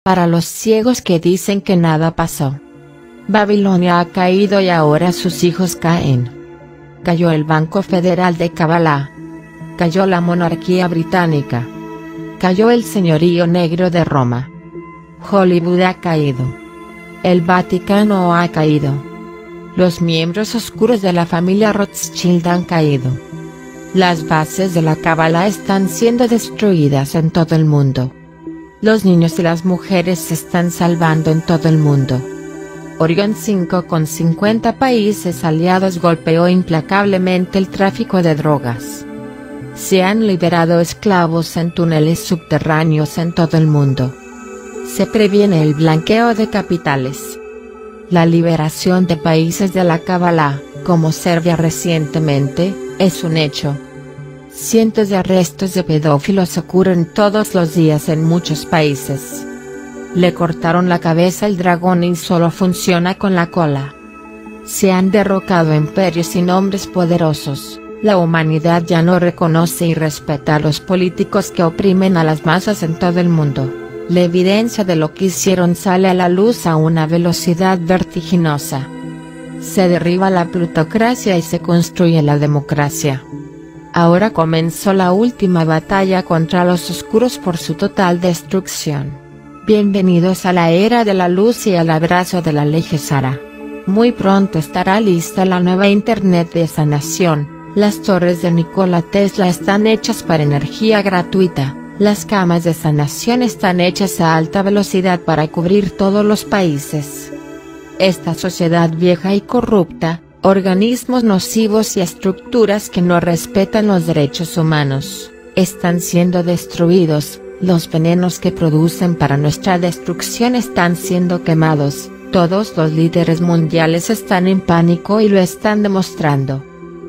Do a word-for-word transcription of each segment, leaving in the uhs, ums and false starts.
Para los ciegos que dicen que nada pasó. Babilonia ha caído y ahora sus hijos caen. Cayó el Banco Federal de Kabbalah. Cayó la monarquía británica. Cayó el señorío negro de Roma. Hollywood ha caído. El Vaticano ha caído. Los miembros oscuros de la familia Rothschild han caído. Las bases de la Kabbalah están siendo destruidas en todo el mundo. Los niños y las mujeres se están salvando en todo el mundo. Orión cinco con cincuenta países aliados golpeó implacablemente el tráfico de drogas. Se han liberado esclavos en túneles subterráneos en todo el mundo. Se previene el blanqueo de capitales. La liberación de países de la Kabbalah, como Serbia recientemente, es un hecho. Cientos de arrestos de pedófilos ocurren todos los días en muchos países. Le cortaron la cabeza al dragón y solo funciona con la cola. Se han derrocado imperios y nombres poderosos. La humanidad ya no reconoce y respeta a los políticos que oprimen a las masas en todo el mundo. La evidencia de lo que hicieron sale a la luz a una velocidad vertiginosa. Se derriba la plutocracia y se construye la democracia. Ahora comenzó la última batalla contra los oscuros por su total destrucción. Bienvenidos a la era de la luz y al abrazo de la ley Gesara. Muy pronto estará lista la nueva Internet de sanación. Las torres de Nikola Tesla están hechas para energía gratuita. Las camas de sanación están hechas a alta velocidad para cubrir todos los países. Esta sociedad vieja y corrupta, organismos nocivos y estructuras que no respetan los derechos humanos, están siendo destruidos. Los venenos que producen para nuestra destrucción están siendo quemados. Todos los líderes mundiales están en pánico y lo están demostrando.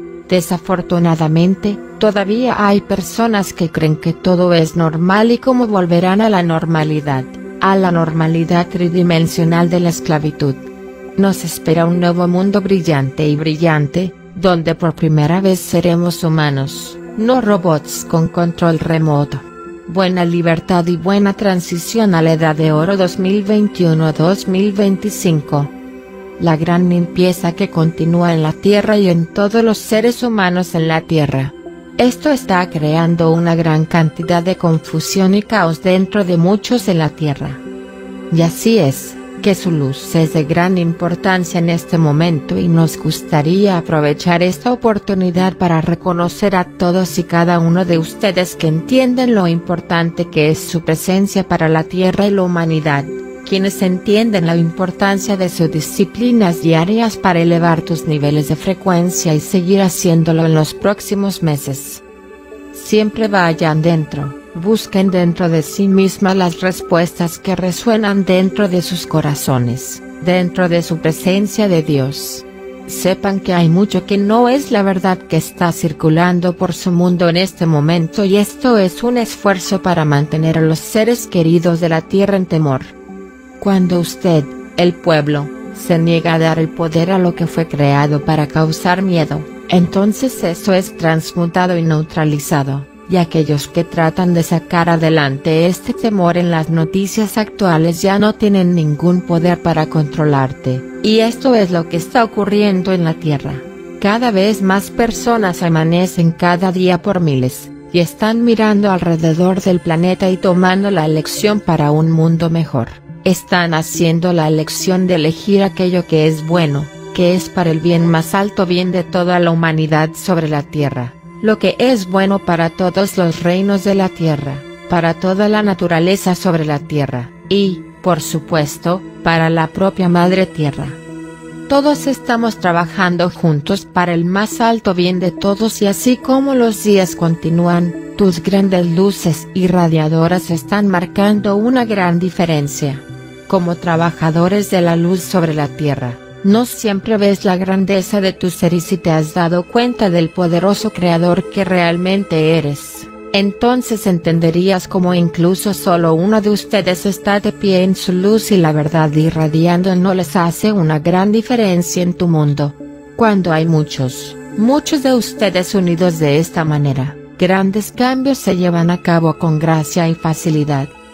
Desafortunadamente, todavía hay personas que creen que todo es normal y cómo volverán a la normalidad, a la normalidad tridimensional de la esclavitud. Nos espera un nuevo mundo brillante y brillante, donde por primera vez seremos humanos, no robots con control remoto. Buena libertad y buena transición a la Edad de Oro dos mil veintiuno a dos mil veinticinco. La gran limpieza que continúa en la Tierra y en todos los seres humanos en la Tierra. Esto está creando una gran cantidad de confusión y caos dentro de muchos en la Tierra. Y así es, que su luz es de gran importancia en este momento y nos gustaría aprovechar esta oportunidad para reconocer a todos y cada uno de ustedes que entienden lo importante que es su presencia para la Tierra y la humanidad, quienes entienden la importancia de sus disciplinas diarias para elevar tus niveles de frecuencia y seguir haciéndolo en los próximos meses. Siempre vayan dentro. Busquen dentro de sí mismas las respuestas que resuenan dentro de sus corazones, dentro de su presencia de Dios. Sepan que hay mucho que no es la verdad que está circulando por su mundo en este momento y esto es un esfuerzo para mantener a los seres queridos de la tierra en temor. Cuando usted, el pueblo, se niega a dar el poder a lo que fue creado para causar miedo, entonces eso es transmutado y neutralizado. Y aquellos que tratan de sacar adelante este temor en las noticias actuales ya no tienen ningún poder para controlarte, y esto es lo que está ocurriendo en la Tierra. Cada vez más personas amanecen cada día por miles, y están mirando alrededor del planeta y tomando la elección para un mundo mejor. Están haciendo la elección de elegir aquello que es bueno, que es para el bien más alto bien de toda la humanidad sobre la Tierra. Lo que es bueno para todos los reinos de la tierra, para toda la naturaleza sobre la tierra, y, por supuesto, para la propia Madre Tierra. Todos estamos trabajando juntos para el más alto bien de todos y así como los días continúan, tus grandes luces irradiadoras están marcando una gran diferencia. Como trabajadores de la luz sobre la tierra, no siempre ves la grandeza de tu ser y si te has dado cuenta del poderoso creador que realmente eres, entonces entenderías cómo incluso solo uno de ustedes está de pie en su luz y la verdad irradiando no les hace una gran diferencia en tu mundo. Cuando hay muchos, muchos de ustedes unidos de esta manera, grandes cambios se llevan a cabo con gracia y facilidad.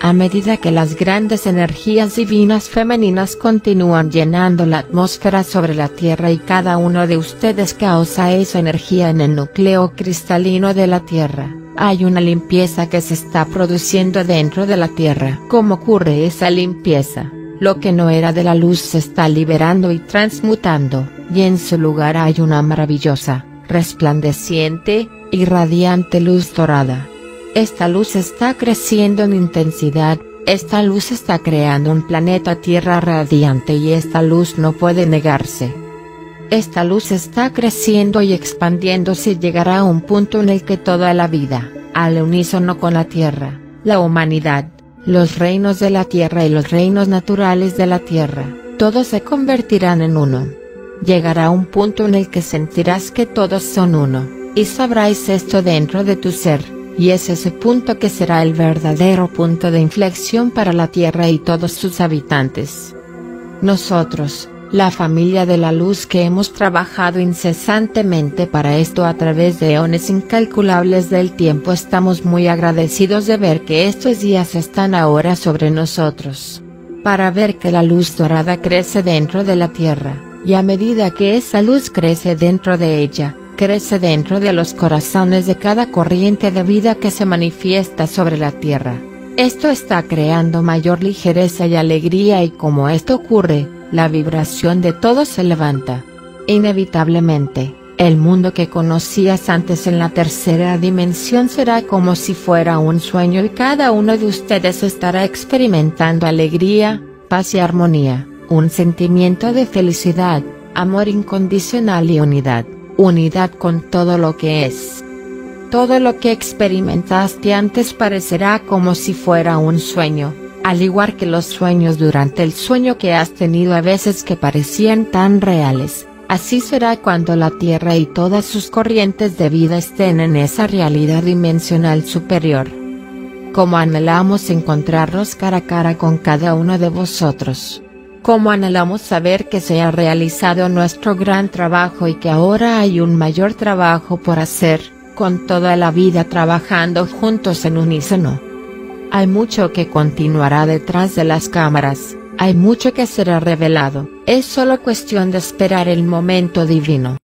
A medida que las grandes energías divinas femeninas continúan llenando la atmósfera sobre la Tierra y cada uno de ustedes causa esa energía en el núcleo cristalino de la Tierra, hay una limpieza que se está produciendo dentro de la Tierra. ¿Cómo ocurre esa limpieza? Lo que no era de la luz se está liberando y transmutando, y en su lugar hay una maravillosa, resplandeciente, y radiante luz dorada. Esta luz está creciendo en intensidad, esta luz está creando un planeta Tierra radiante y esta luz no puede negarse. Esta luz está creciendo y expandiéndose y llegará a un punto en el que toda la vida, al unísono con la Tierra, la humanidad, los reinos de la Tierra y los reinos naturales de la Tierra, todos se convertirán en uno. Llegará un punto en el que sentirás que todos son uno, y sabrás esto dentro de tu ser. Y es ese punto que será el verdadero punto de inflexión para la Tierra y todos sus habitantes. Nosotros, la familia de la luz que hemos trabajado incesantemente para esto a través de eones incalculables del tiempo, estamos muy agradecidos de ver que estos días están ahora sobre nosotros. Para ver que la luz dorada crece dentro de la Tierra, y a medida que esa luz crece dentro de ella, crece dentro de los corazones de cada corriente de vida que se manifiesta sobre la Tierra. Esto está creando mayor ligereza y alegría, y como esto ocurre, la vibración de todos se levanta. Inevitablemente, el mundo que conocías antes en la tercera dimensión será como si fuera un sueño y cada uno de ustedes estará experimentando alegría, paz y armonía, un sentimiento de felicidad, amor incondicional y unidad. Unidad con todo lo que es. Todo lo que experimentaste antes parecerá como si fuera un sueño, al igual que los sueños durante el sueño que has tenido a veces que parecían tan reales. Así será cuando la Tierra y todas sus corrientes de vida estén en esa realidad dimensional superior. Como anhelamos encontrarnos cara a cara con cada uno de vosotros. Cómo anhelamos saber que se ha realizado nuestro gran trabajo y que ahora hay un mayor trabajo por hacer, con toda la vida trabajando juntos en unísono. Hay mucho que continuará detrás de las cámaras, hay mucho que será revelado, es solo cuestión de esperar el momento divino.